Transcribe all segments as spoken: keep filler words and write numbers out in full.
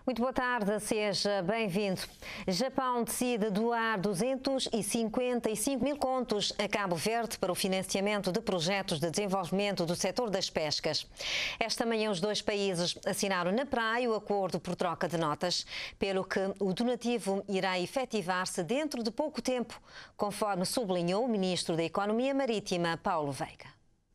Muito boa tarde, seja bem-vindo. Japão decide doar duzentos e cinquenta e cinco mil contos a Cabo Verde para o financiamento de projetos de desenvolvimento do setor das pescas. Esta manhã os dois países assinaram na praia o acordo por troca de notas, pelo que o donativo irá efetivar-se dentro de pouco tempo, conforme sublinhou o Ministro da Economia Marítima, Paulo Veiga.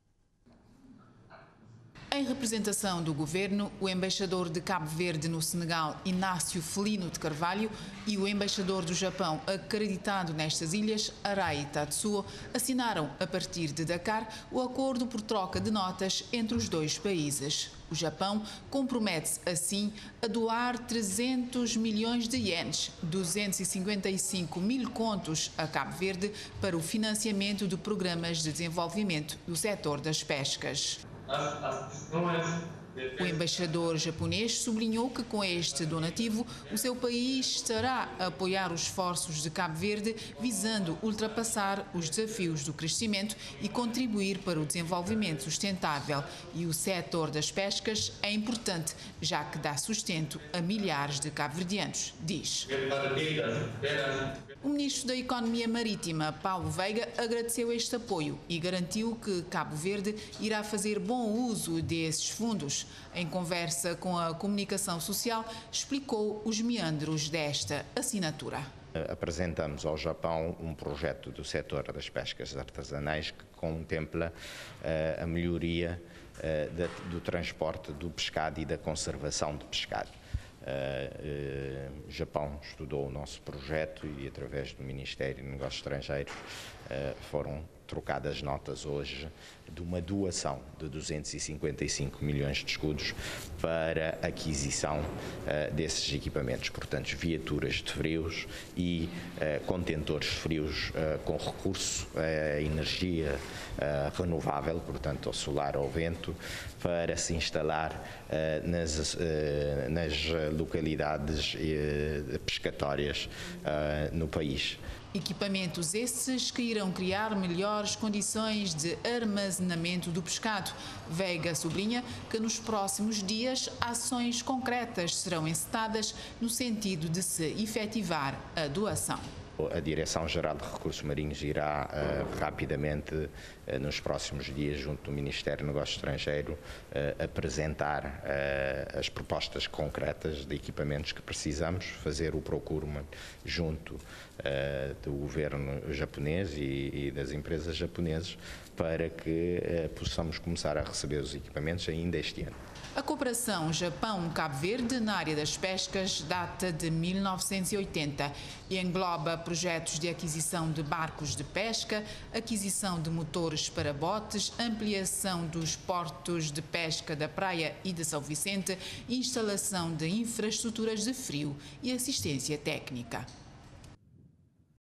Em representação do governo, o embaixador de Cabo Verde no Senegal, Inácio Felino de Carvalho, e o embaixador do Japão acreditado nestas ilhas, Arai Tatsuo, assinaram, a partir de Dakar, o acordo por troca de notas entre os dois países. O Japão compromete-se, assim, a doar trezentos milhões de ienes, duzentos e cinquenta e cinco mil contos, a Cabo Verde para o financiamento de programas de desenvolvimento do setor das pescas. O embaixador japonês sublinhou que com este donativo o seu país estará a apoiar os esforços de Cabo Verde visando ultrapassar os desafios do crescimento e contribuir para o desenvolvimento sustentável. E o setor das pescas é importante, já que dá sustento a milhares de cabo-verdianos, diz. O Ministro da Economia Marítima, Paulo Veiga, agradeceu este apoio e garantiu que Cabo Verde irá fazer bom uso desses fundos. Em conversa com a comunicação social, explicou os meandros desta assinatura. Apresentamos ao Japão um projeto do setor das pescas artesanais que contempla uh, a melhoria uh, da, do transporte do pescado e da conservação do pescado. O uh, uh, Japão estudou o nosso projeto e, através do Ministério de Negócios Estrangeiros, uh, foram trocadas notas hoje de uma doação de duzentos e cinquenta e cinco milhões de escudos para a aquisição uh, desses equipamentos, portanto, viaturas de frios e uh, contentores frios uh, com recurso à energia uh, renovável, portanto, ao solar, ao vento, para se instalar uh, nas, uh, nas localidades uh, pescatórias uh, no país. Equipamentos esses que irão criar melhores condições de armazenamento do pescado. Veiga sublinha que nos próximos dias ações concretas serão encetadas no sentido de se efetivar a doação. A Direção-Geral de Recursos Marinhos irá uh, rapidamente, uh, nos próximos dias, junto do Ministério do Negócio Estrangeiro, uh, apresentar uh, as propostas concretas de equipamentos que precisamos, fazer o procurement junto uh, do governo japonês e, e das empresas japonesas para que uh, possamos começar a receber os equipamentos ainda este ano. A cooperação Japão-Cabo Verde na área das pescas data de mil novecentos e oitenta e engloba projetos de aquisição de barcos de pesca, aquisição de motores para botes, ampliação dos portos de pesca da Praia e de São Vicente, instalação de infraestruturas de frio e assistência técnica.